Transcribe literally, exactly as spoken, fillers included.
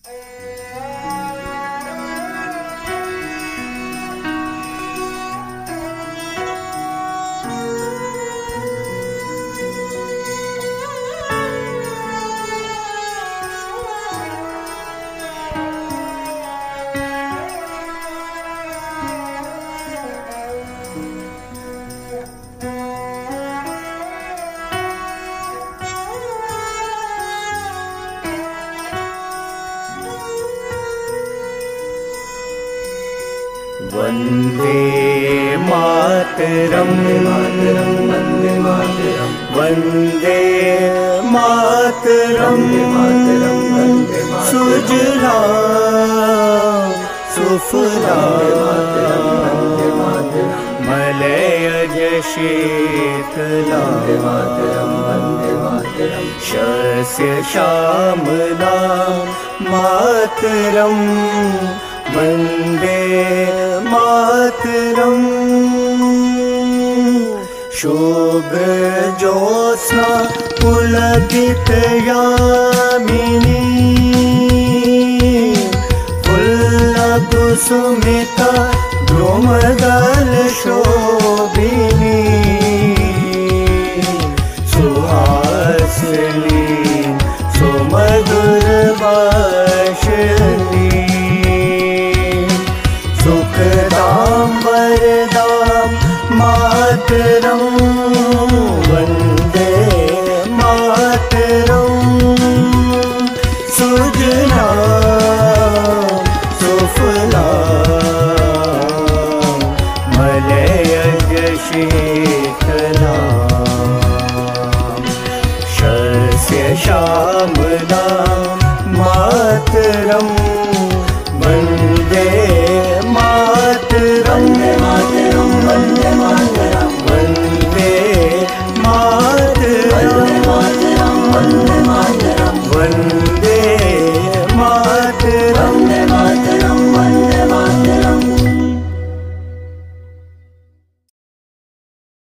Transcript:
वन्दे मातरम् वन्दे मातरम् वन्दे मातरम् सुजलां सुफलां मलयज शीतलां शस्य श्यामलां मातरम् वन्दे मातरम् शुभ्रज्योत्स्ना पुलकितयामिनी फुल्लकुसुमिता द्रुमदलशोभिनी सुहासिनी सुमधुरभाषिणी सुखदां वरदां मातरं वन्दे मातरं सुजलां सुफलां मलयज शीतलां शस्य श्यामलां मातरम्